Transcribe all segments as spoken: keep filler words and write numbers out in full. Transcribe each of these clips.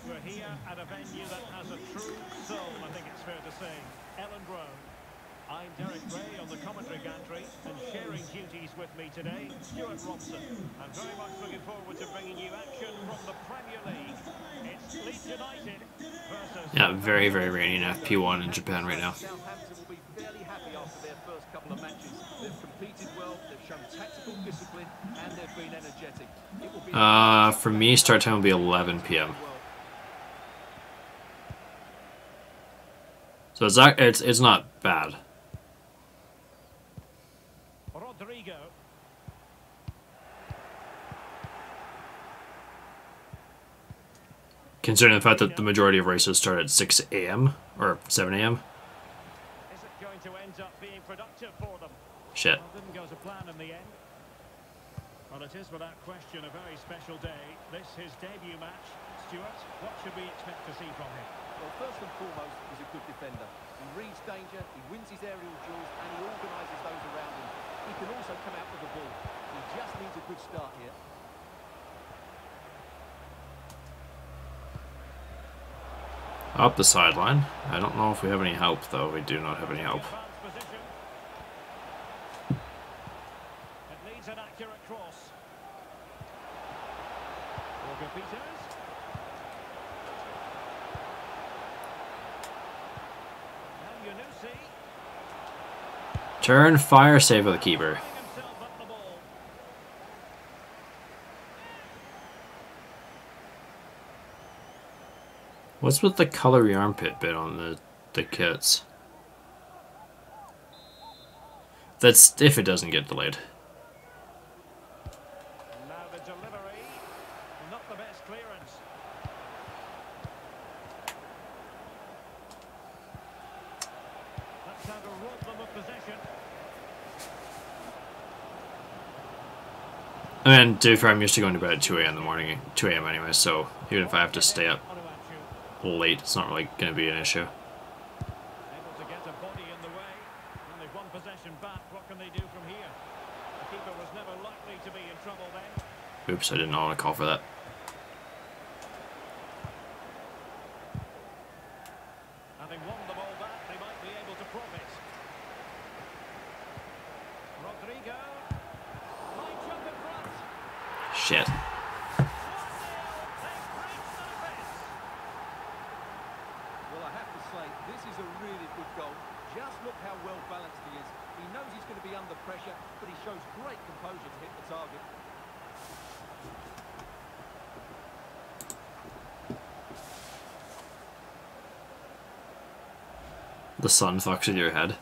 We're here at a venue that has a true soul, I think it's fair to say. Ellen Road. I'm Derek Ray on the commentary gantry, and sharing duties with me today, Stuart Robson. I'm very much looking forward to bringing you action from the Premier League. It's Leeds United versus... Yeah, very, very rainy in F P one in Japan right now. Southampton will be fairly happy after their first couple of matches. They've competed well, they've shown tactical discipline, and they've been energetic. It will be Uh, for me, start time will be eleven P M So it's not, it's it's not bad. Rodrigo. Considering the fact that the majority of races start at six A M or seven A M Is it going to end up being productive for them? Shit. Well, didn't go to plan in the end. Well, it is without question a very special day. This his debut match. Stuart, what should we expect to see from him? Well, first and foremost, he's a good defender. He reads danger, he wins his aerial duels, and he organises those around him. He can also come out with the ball. He just needs a good start here. Up the sideline. I don't know if we have any help, though. We do not have any help. It needs an accurate cross. Jorge Peters. Now Yunusi. Turn, fire, save of the keeper. What's with the colory armpit bit on the, the kits? That's if it doesn't get delayed. Now the delivery, not the best clearance. That's how to rob them of possession. I mean, to be fair, I'm used to going to bed at two A M in the morning, two A M anyway, so even if I have to stay up late, it's not really going to be an issue. Able to get a body in the way. And they've won possession back. What can they do from here? The keeper was never likely to be in trouble then. Oops, I didn't want to call for that. Having won the ball back, they might be able to profit. Rodrigo. High jump in front. Shit. This is a really good goal. Just look how well balanced he is. He knows he's going to be under pressure, but he shows great composure to hit the target. The sun fucks with your head.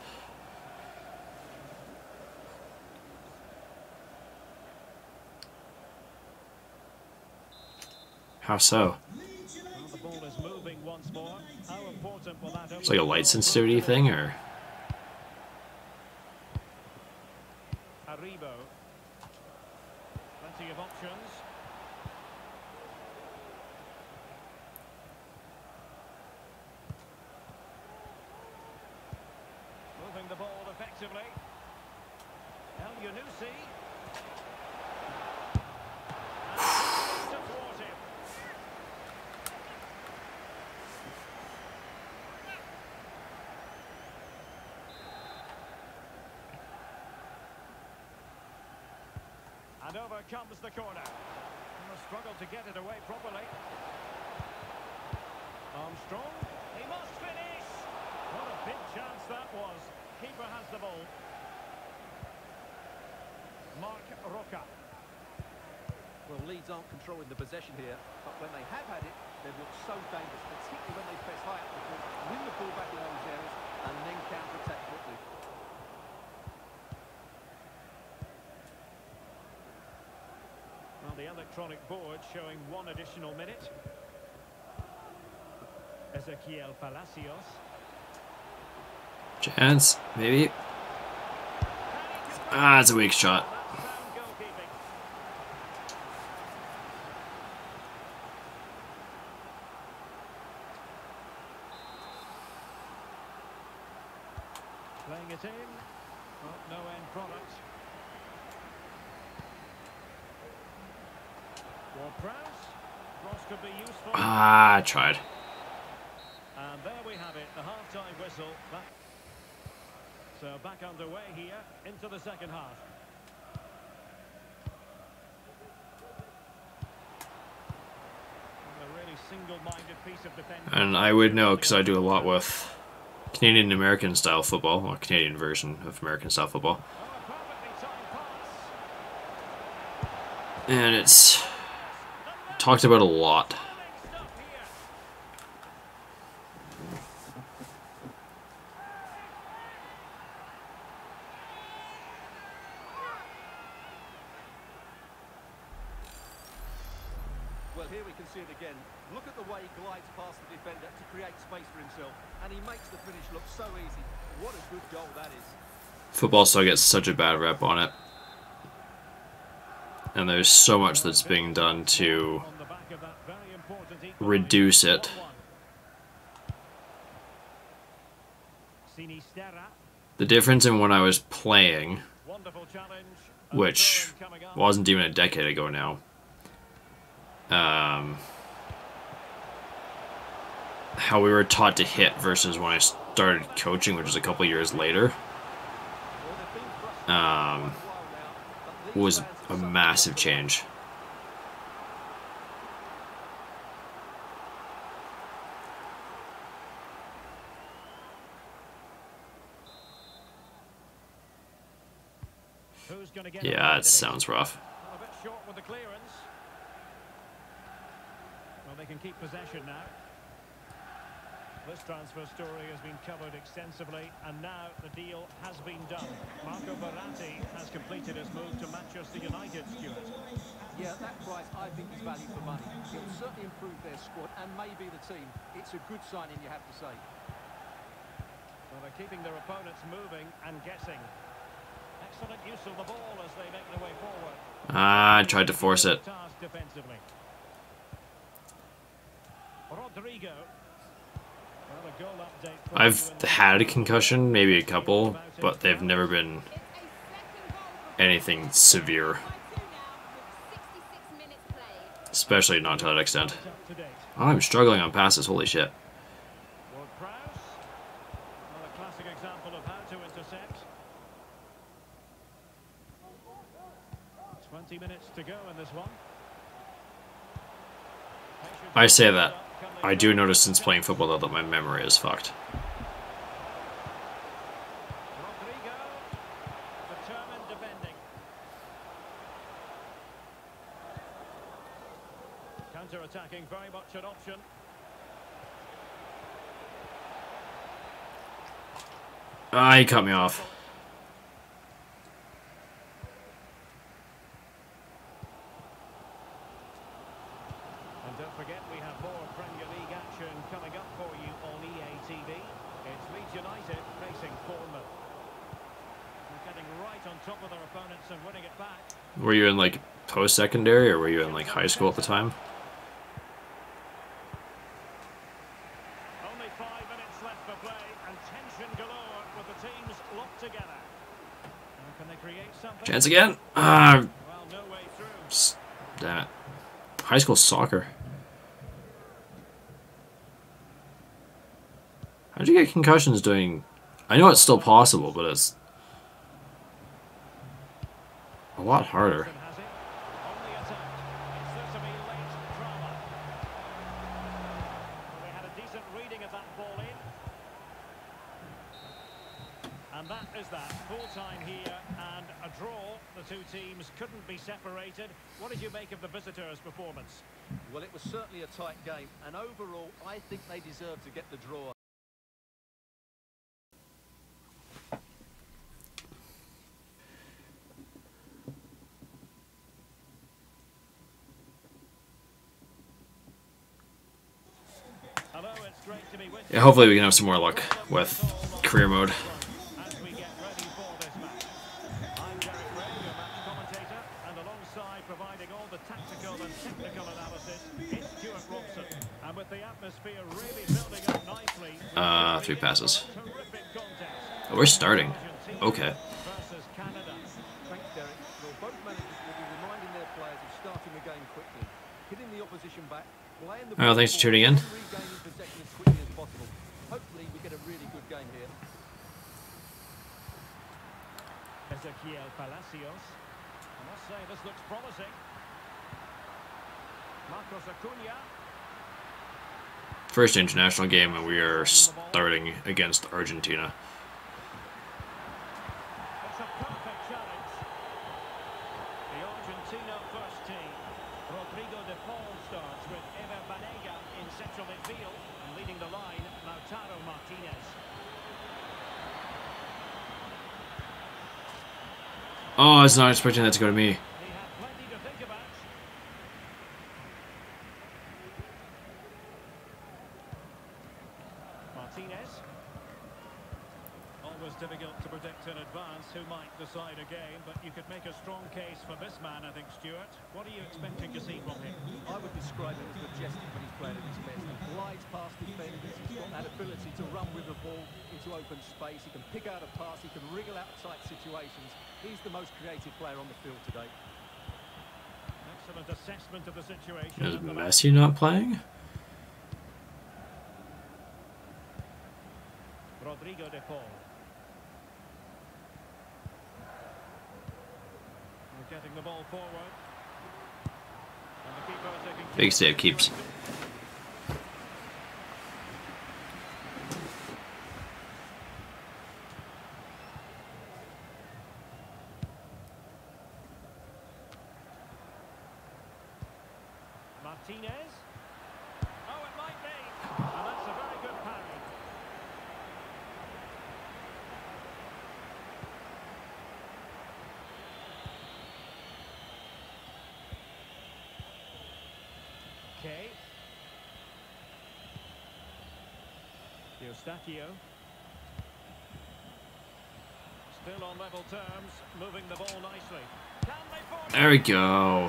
How so? Well, the ball is moving once more. How important will that It's like a light sensitivity thing, or? Arribo. Plenty of options. Moving the ball effectively. El Yunusi. And towards him. And over comes the corner. And the struggle to get it away properly. Armstrong. He must finish. What a big chance that was. Keeper has the ball. Mark Roca. Well, Leeds aren't controlling the possession here, but when they have had it, they've looked so dangerous, particularly when they press high up the court, win the ball back in those areas, and then counter-attack quickly. Well, the electronic board showing one additional minute. Ezequiel Palacios. Chance, maybe. Ah, it's a weak shot. Playing it in. Well, no end product. Ward-Prowse. cross could be useful. Ah, I tried. And there we have it, the half-time whistle. Back. So back underway here into the second half. A really single-minded piece of defending. And I would know because I do a lot with Canadian American style football, or Canadian version of American style football. Oh, a perfectly timed pass. And it's talked about a lot. Stunning stuff here. Well, here we can see it again. Look at the way he glides past the defender to create space for himself, and he makes the finish look so easy. What a good goal that is. Football still gets such a bad rep on it. And there's so much that's being done to On the back of that very important equaliser. reduce it. one one. Sinisterra. The difference in when I was playing, Wonderful challenge. And which throw-in coming up. wasn't even a decade ago now, um, how we were taught to hit versus when I started coaching, which was a couple years later, um, was a massive change. Who's gonna get Yeah, away it with sounds rough. A bit short with the clearance. Well, they can keep possession now. This transfer story has been covered extensively, and now the deal has been done. Marco Verratti has completed his move to Manchester United, Stuart. Yeah, that price I think is value for money. It will certainly improve their squad and maybe the team. It's a good signing, you have to say. Well, they're keeping their opponents moving and guessing. Excellent use of the ball as they make their way forward. Ah, I tried to force it. Task defensively. Rodrigo. Well, a goal update for I've you in the- had a concussion, maybe a couple, but they've never been anything severe. Especially not to that extent. Up to date. Oh, I'm struggling on passes, holy shit. Ward Prowse. Well, a classic example of how to intercept. twenty minutes to go in this one. I say that. I do notice since playing football though that my memory is fucked. Rodrigo. Determined defending. Counter-attacking, very much an option. Ah, he cut me off. And don't forget, we have more Premier League action coming up for you on E A T V. It's Leeds United facing Bournemouth. They're getting right on top of their opponents and winning it back. Were you in like post-secondary or were you in like high school at the time? Only five minutes left for play and tension galore with the teams locked together. Now, can they create something? Chance again. Ah, Well, no way through. s- damn it. High school soccer. How'd you get concussions doing? I know it's still possible, but it's a lot harder. Has it? On the attack. It's there to be late drama. Well, they had a decent reading of that ball in. And that is that. Full time here and a draw. The two teams couldn't be separated. What did you make of the visitors' performance? Well, it was certainly a tight game, and overall, I think they deserve to get the draw. Hello, it's great to be with you. Yeah, hopefully we can have some more luck with career mode. As we get ready for this match. I'm Derek Ray, your match commentator, and alongside providing all the tactical and technical analysis, it's Stuart Robson. And with the atmosphere really building up nicely, Uh, three passes. terrific contest. Oh, we're starting. Okay. Versus Canada. Thanks, Derek. Well, both managers will be reminding their players of starting the game quickly, hitting the opposition back Well, thanks for tuning in. Regaining possession as quickly as possible. Hopefully we get a really good game here. Ezequiel Palacios. I must say this looks promising. Marcos Acuna. First international game, and we are starting against Argentina. It's a perfect challenge. The Argentina first team. Rodrigo de Paul starts with Ever Banega in central midfield, and leading the line, Lautaro Martinez. Oh, I was not expecting that to go to me. He had plenty to think about. Martinez. Always difficult to predict in advance who might decide a game, but you could make a strong case for this man, I think, Stuart. What are you expecting to see from him? I would describe him as majestic when he's playing at his best. He glides past defenders. He's got that ability to run with the ball into open space. He can pick out a pass. He can wriggle out tight situations. He's the most creative player on the field today. Excellent assessment of the situation. Is Messi not playing? Rodrigo de Paul. We're getting the ball forward. And the keeper taking Big save keeps. Martinez. Oh, it might be. And that's a very good parry. Okay. Eustachio. Still on level terms, moving the ball nicely. Can they force There we go.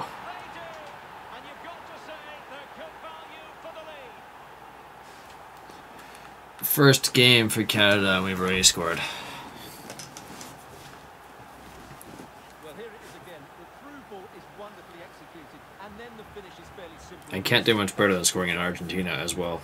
First game for Canada, and we've already scored. Well, here it is again. The through ball is wonderfully executed, and then the finish is fairly simple. And can't do much better than scoring in Argentina as well.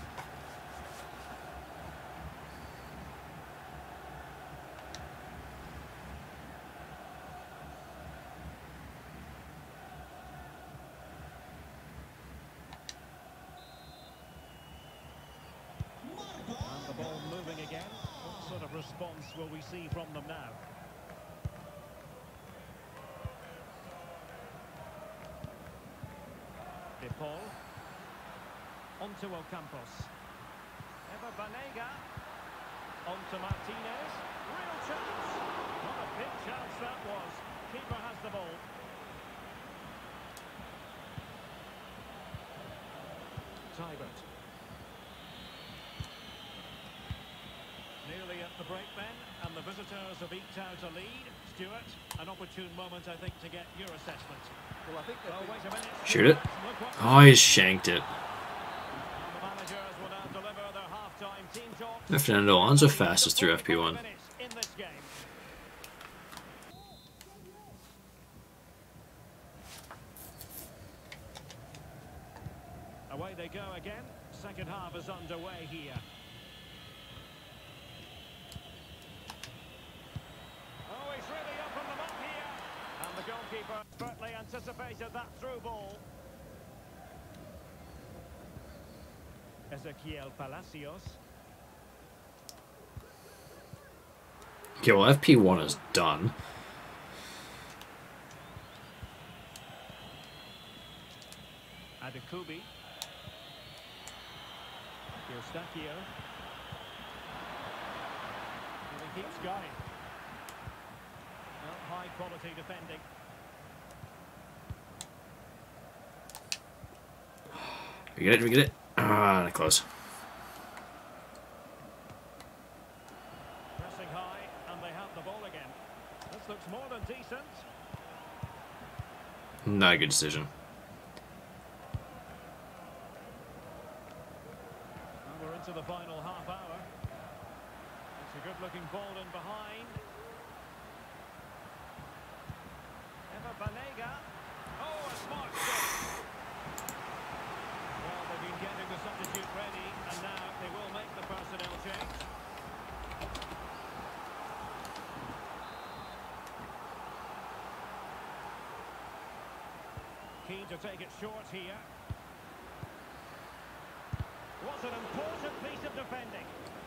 Response will we see from them now? De Paul. Onto Ocampos. Ever Banega. Onto Martinez. Real chance. Not a big chance that was. Keeper has the ball. Tybert. Nearly at the break then, and the visitors have eked out a lead. Stuart, an opportune moment, I think, to get your assessment. Well, I think oh, wait a minute. Shoot it. Oh, he shanked it. And the managers will now deliver their half-time team talk. Fernando Alonso fastest through F P one. In this game. Away they go again. Second half is underway here. The goalkeeper expertly anticipated that through ball. Ezequiel Palacios. Okay, well, F P one is done. Adekubi. Eustachio. And he keeps going. Well, high quality defending. We get it, we get it. Ah, close. Pressing high, and they have the ball again. This looks more than decent. Not a good decision. And we're into the final half hour. It's a good-looking ball in behind. Ever Banega. Oh, a smart shot. Well, they've been keen to take it short here. What an important piece of defending.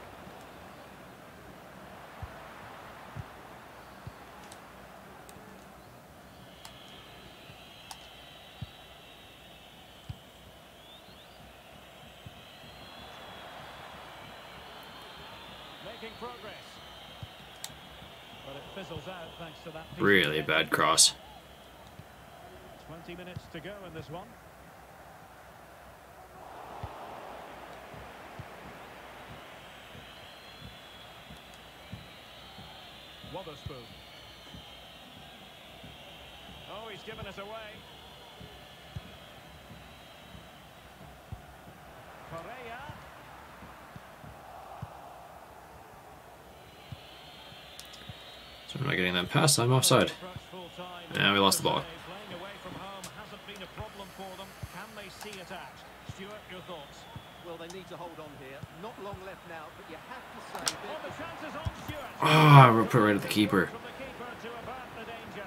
Making progress. But it fizzles out thanks to that. Really bad cross. twenty minutes to go in this one. Wotherspoon. Oh, he's given us away. Correa. So I'm not getting that pass, I'm offside. Yeah, we lost the ball. Playing away from home hasn't been a problem for them. Can they see it out? Stuart, your thoughts? Well, they need to hold on here. Not long left now, but you have to say... Oh, the chance is on, Stuart. Ah, oh, we're put right at the keeper. From the keeper to avert the danger.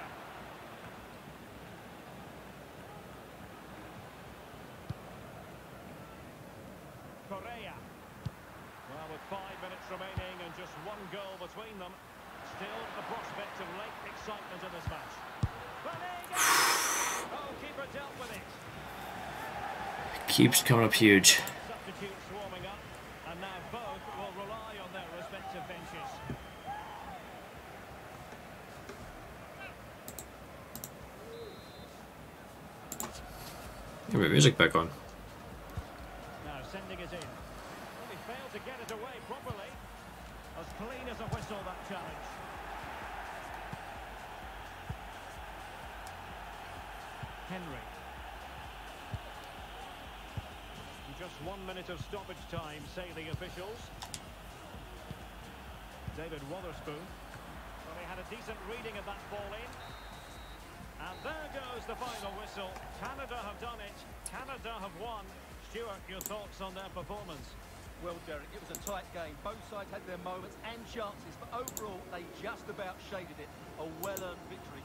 Correa. Well, with five minutes remaining and just one goal between them, still the prospect of late excitement in this match. Oh, keeper dealt with it. Keeps coming up huge. Substitutes warming up, and now both will rely on their respective benches. Get my music back on. Now sending it in. Well, he failed to get it away properly. As clean as a whistle, that challenge. Henry. Just one minute of stoppage time, say the officials. David Wotherspoon. Well, he had a decent reading of that ball in. And there goes the final whistle. Canada have done it. Canada have won. Stuart, your thoughts on their performance? Well, Derek, it was a tight game. Both sides had their moments and chances, but overall, they just about shaded it. A well-earned victory.